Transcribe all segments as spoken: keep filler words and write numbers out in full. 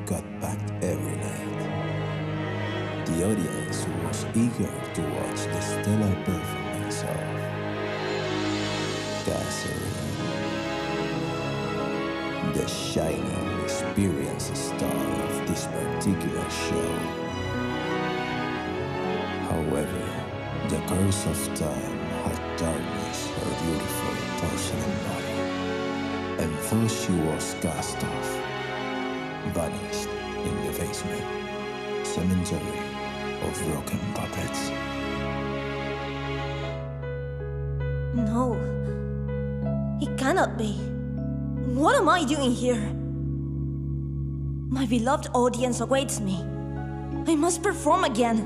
got packed every night. The audience was eager to watch the stellar performance of Catherine, the shining, experienced star of this particular show. However, the curse of time had tarnished her beautiful porcelain body, and though she was cast off, vanished in the basement cemetery of broken puppets. No, it cannot be. What am I doing here? My beloved audience awaits me. I must perform again.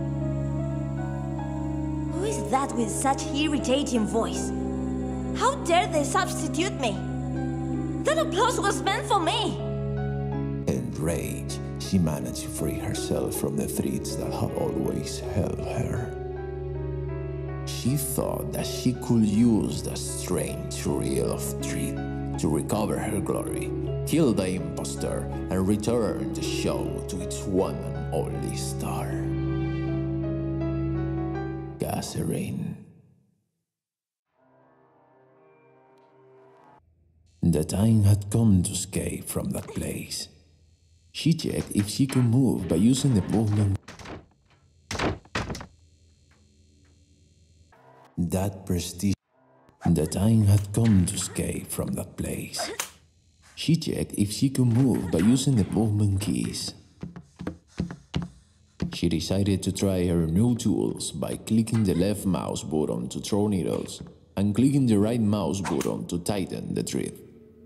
Who is that with such irritating voice? How dare they substitute me? That applause was meant for me! Enraged, she managed to free herself from the threads that had always held her. She thought that she could use the strange reel of truth to recover her glory, kill the impostor, and return the show to its one and only star, Catherine. The time had come to escape from that place. She checked if she could move by using the movement. That prestige. The time had come to escape from that place. She checked if she could move by using the movement keys. She decided to try her new tools by clicking the left mouse button to throw needles and clicking the right mouse button to tighten the thread.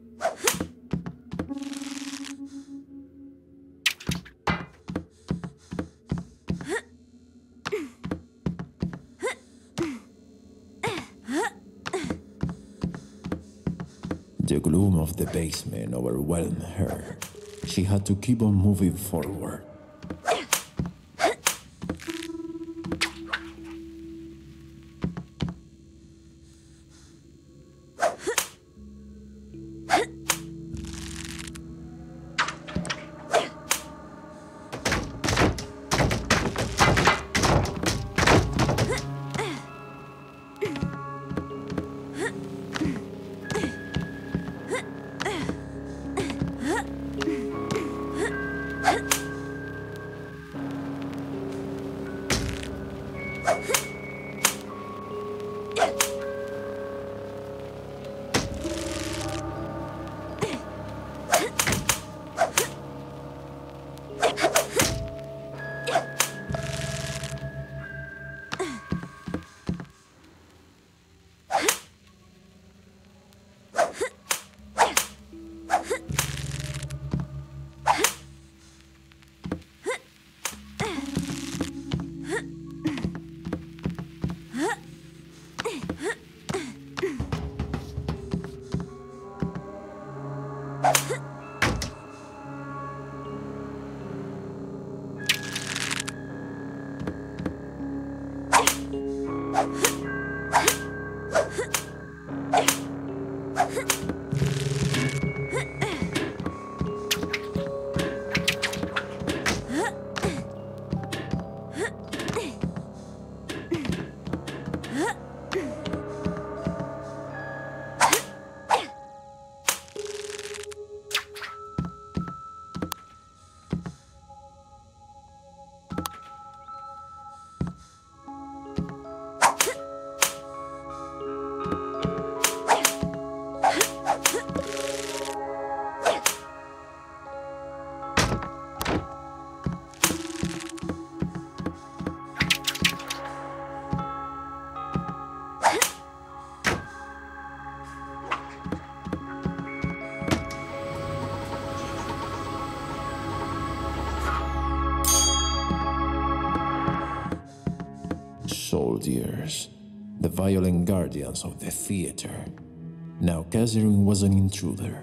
The gloom of the basement overwhelmed her. She had to keep on moving forward. Soldiers, the violent guardians of the theater. Now Catherine was an intruder.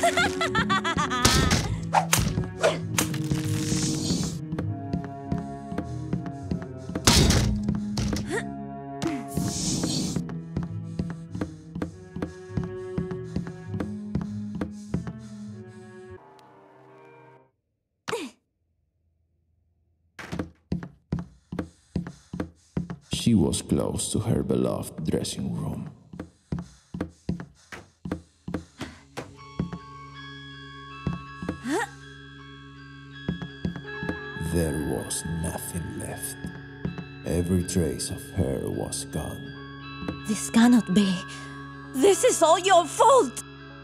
She was close to her beloved dressing room. There was nothing left. Every trace of her was gone. This cannot be. This is all your fault!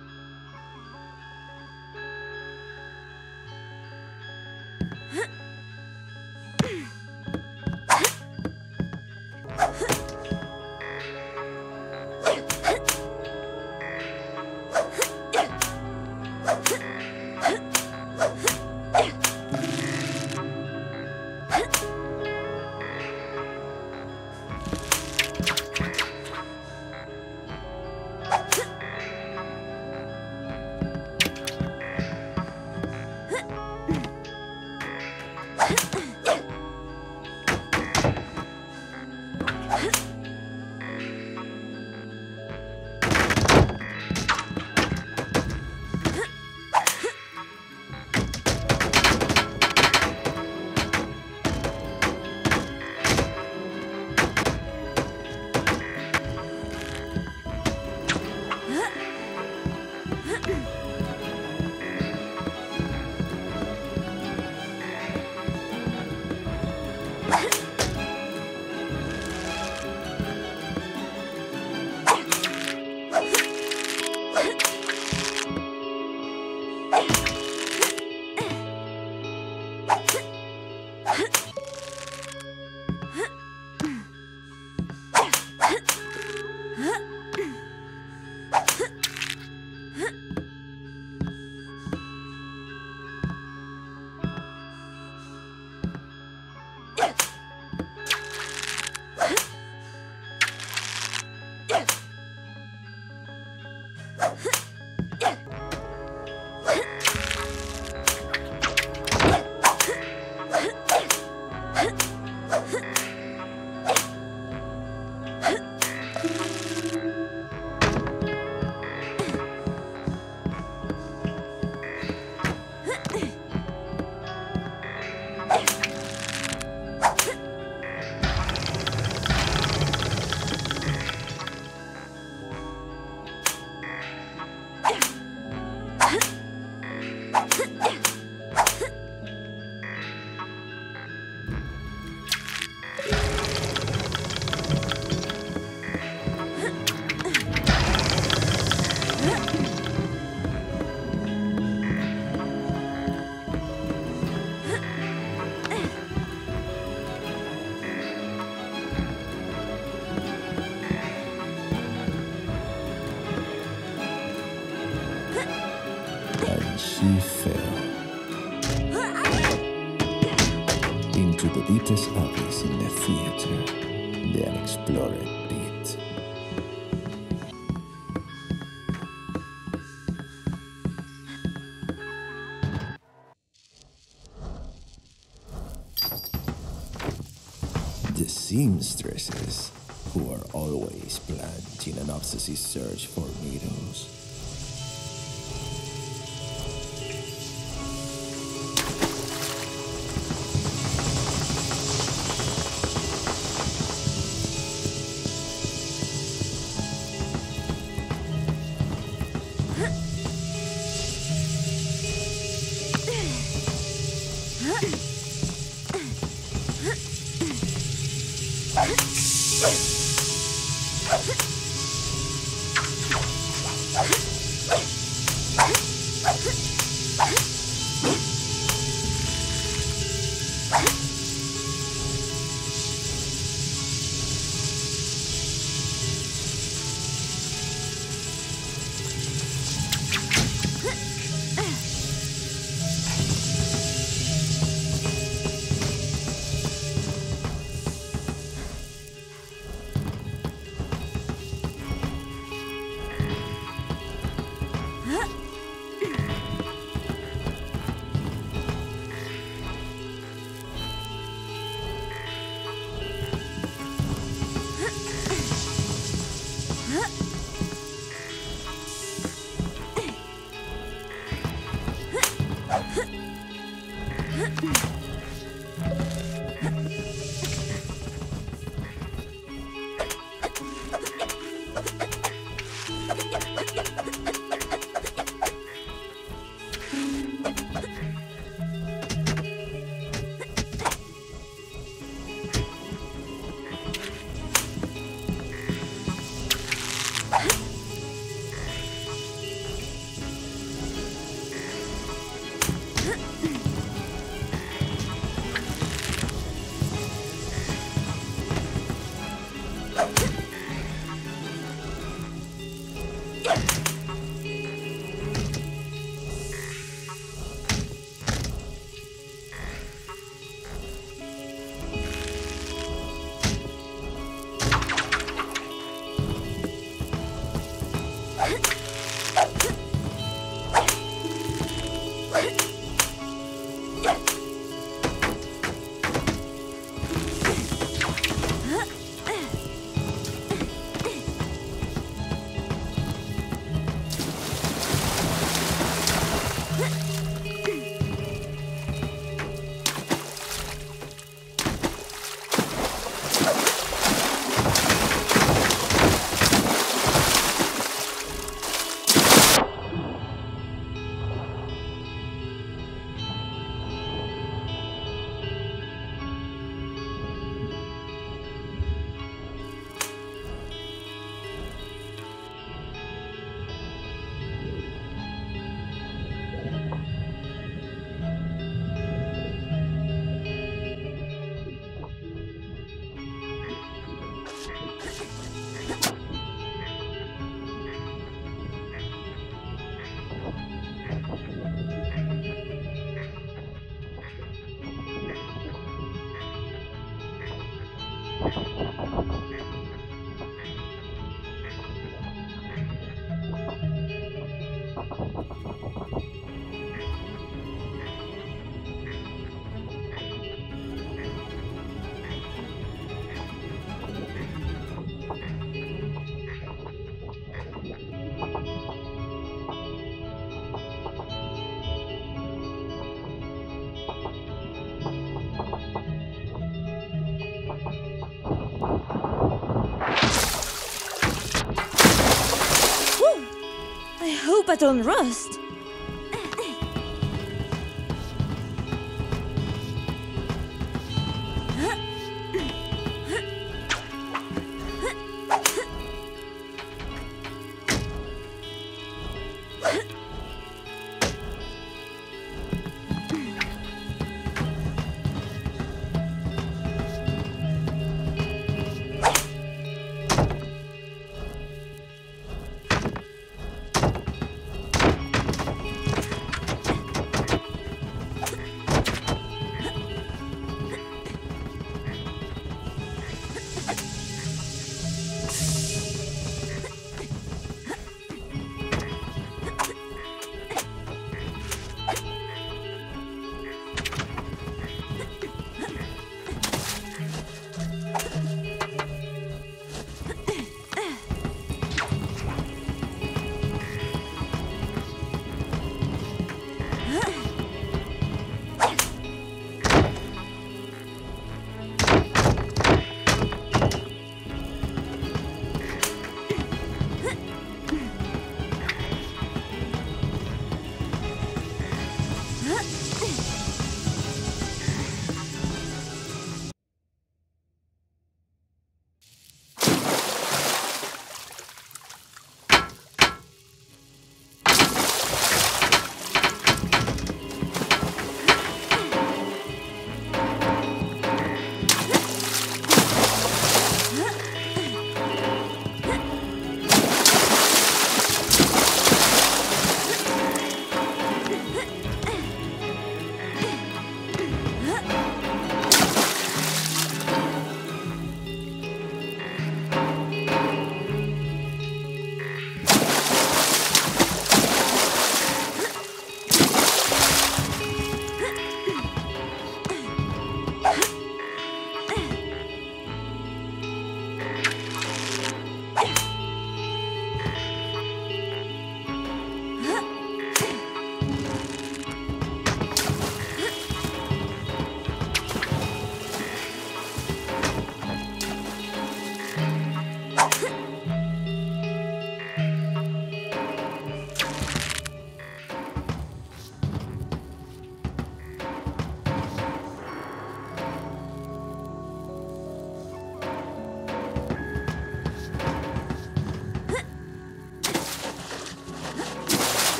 She fell into the deepest abyss in the theater, the unexplored pit. The seamstresses, who are always plunged in an obsessive search for needles. I don't rust.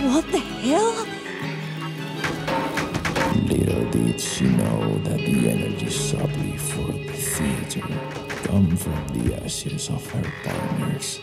What the hell? Little did she know that the energy supply for the theater come from the ashes of her partners.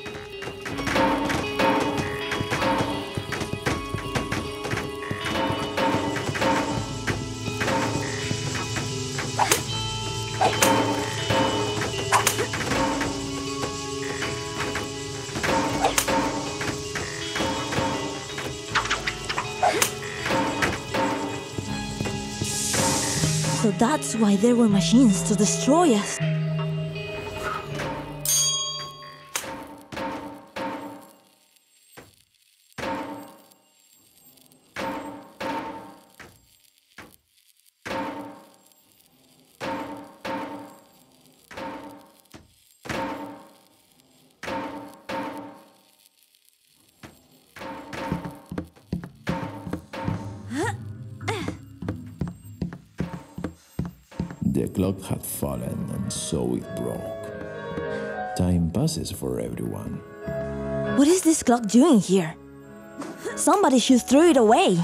So that's why there were machines to destroy us. The clock had fallen, and so it broke. Time passes for everyone. What is this clock doing here? Somebody should throw it away.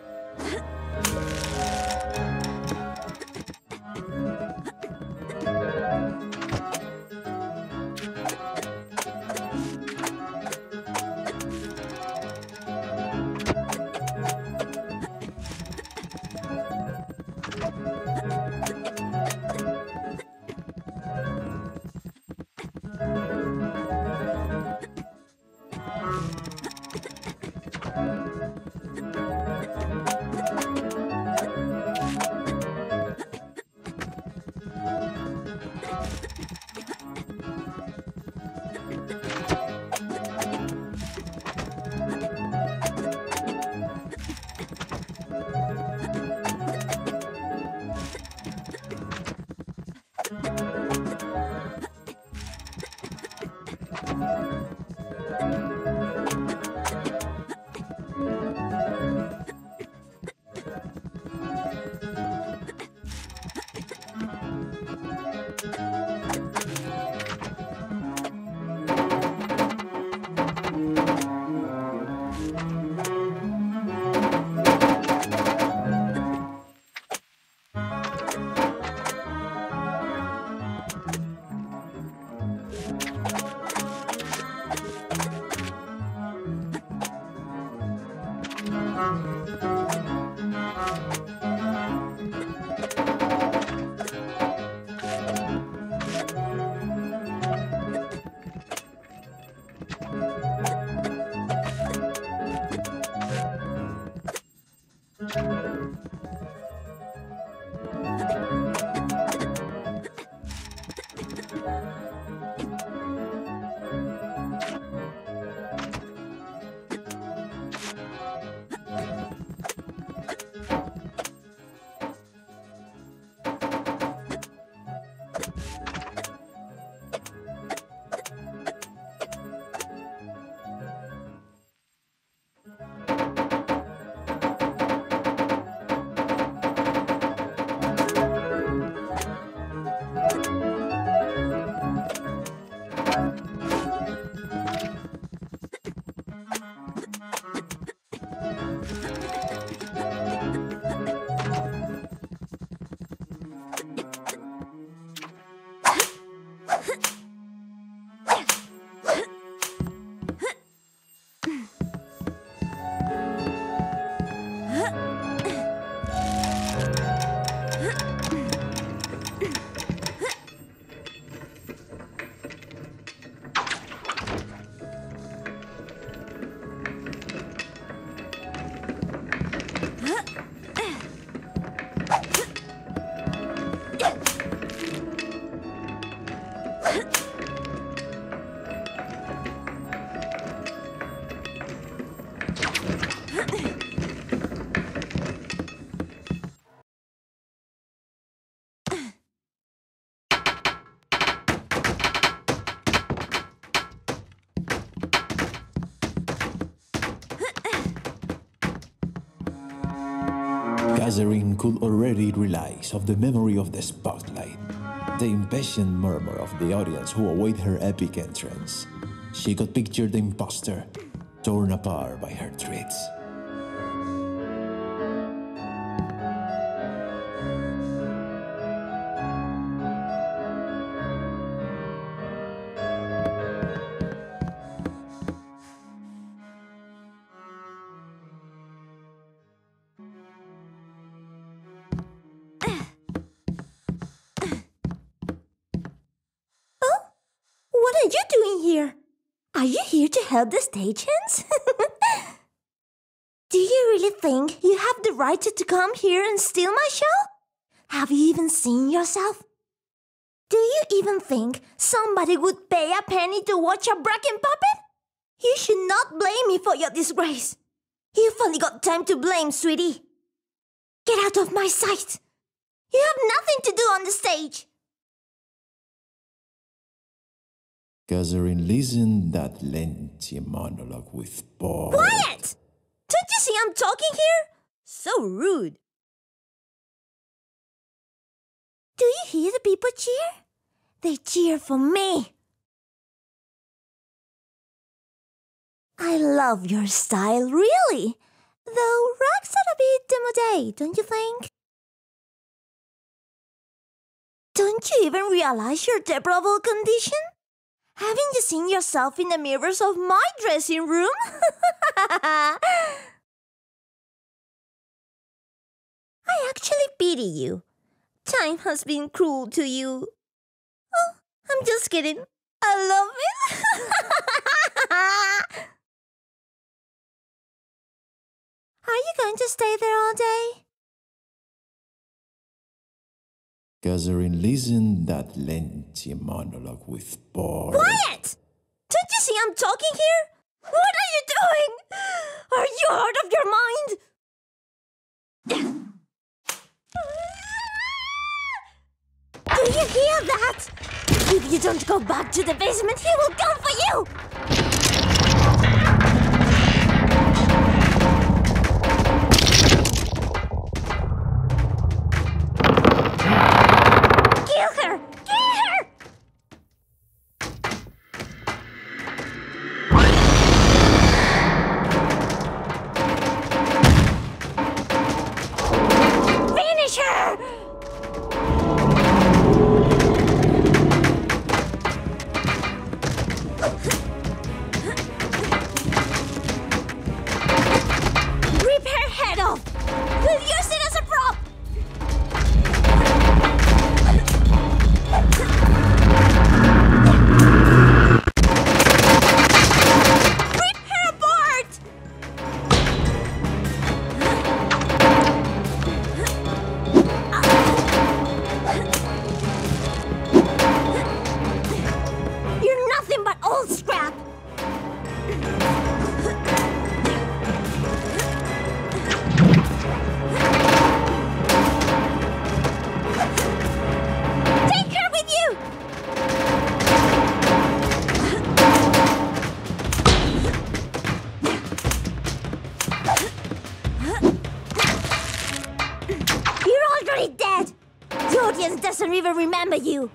Catherine could already realize of the memory of the spotlight, the impatient murmur of the audience who await her epic entrance. She could picture the imposter, torn apart by her threats. here? Are you here to help the stagehands? Do you really think you have the right to come here and steal my show? Have you even seen yourself? Do you even think somebody would pay a penny to watch a bracken puppet? You should not blame me for your disgrace. You've only got time to blame, sweetie. Get out of my sight. You have nothing to do on the stage. Catherine listened that lengthy monologue with bored. Quiet! Don't you see I'm talking here? So rude. Do you hear the people cheer? They cheer for me. I love your style, really. Though rags are a bit démodé, don't you think? Don't you even realize your deplorable condition? Haven't you seen yourself in the mirrors of my dressing room? I actually pity you. Time has been cruel to you. Oh, I'm just kidding. I love it. Are you going to stay there all day? Catherine listened that lengthy monologue with bored. Quiet! Don't you see I'm talking here? What are you doing? Are you out of your mind? Do you hear that? If you don't go back to the basement, he will come for you! Kill her! Kill her! Finish her! Doesn't even remember you.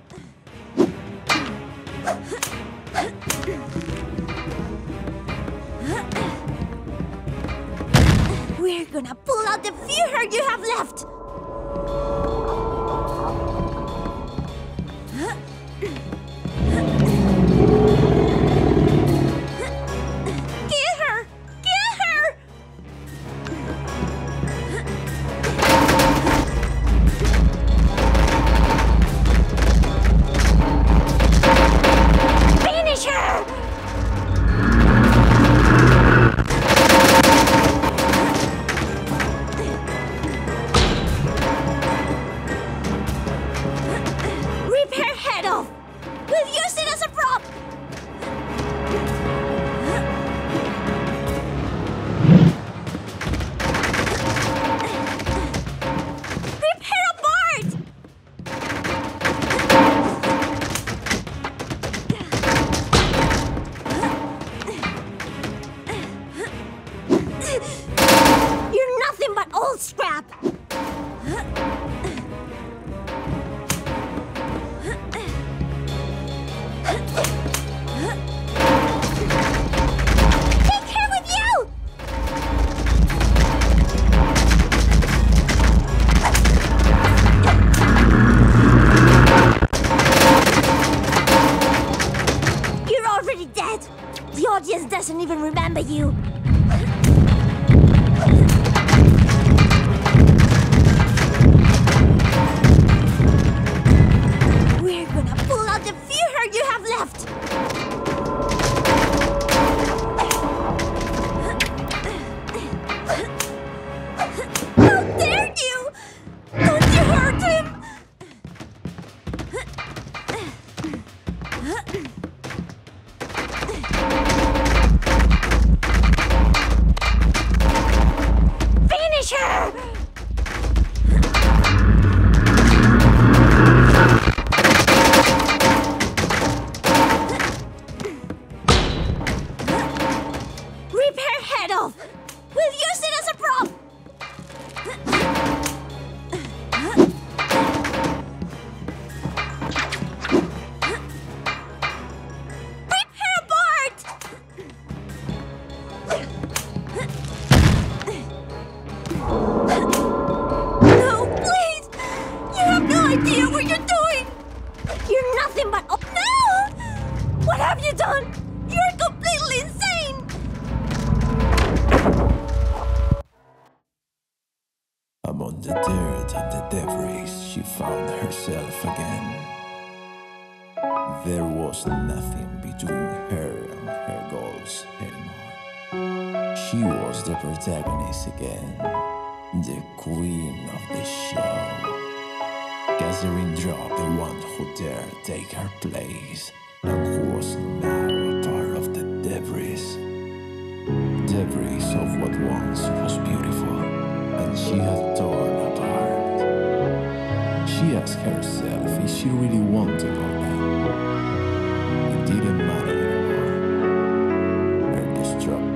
We're gonna pull out the few hair you have left. Kill her! Kill her! Scrap! Take care with you! You're already dead! The audience doesn't even remember you! We're gonna pull out the few hair you have left! head off! We'll use it as a prop! Rip her apart! No, please! You have no idea what you're doing! You're nothing but... Oh, no! What have you done? You're completely insane! Among the dirt and the debris, she found herself again. There was nothing between her and her goals anymore. She was the protagonist again, the queen of the show. Catherine Job, the one who dared take her place, and who was now a part of the debris. Debris of what once was beautiful, and she had torn apart. She asked herself if she really wanted all that. It didn't matter anymore. Her destruction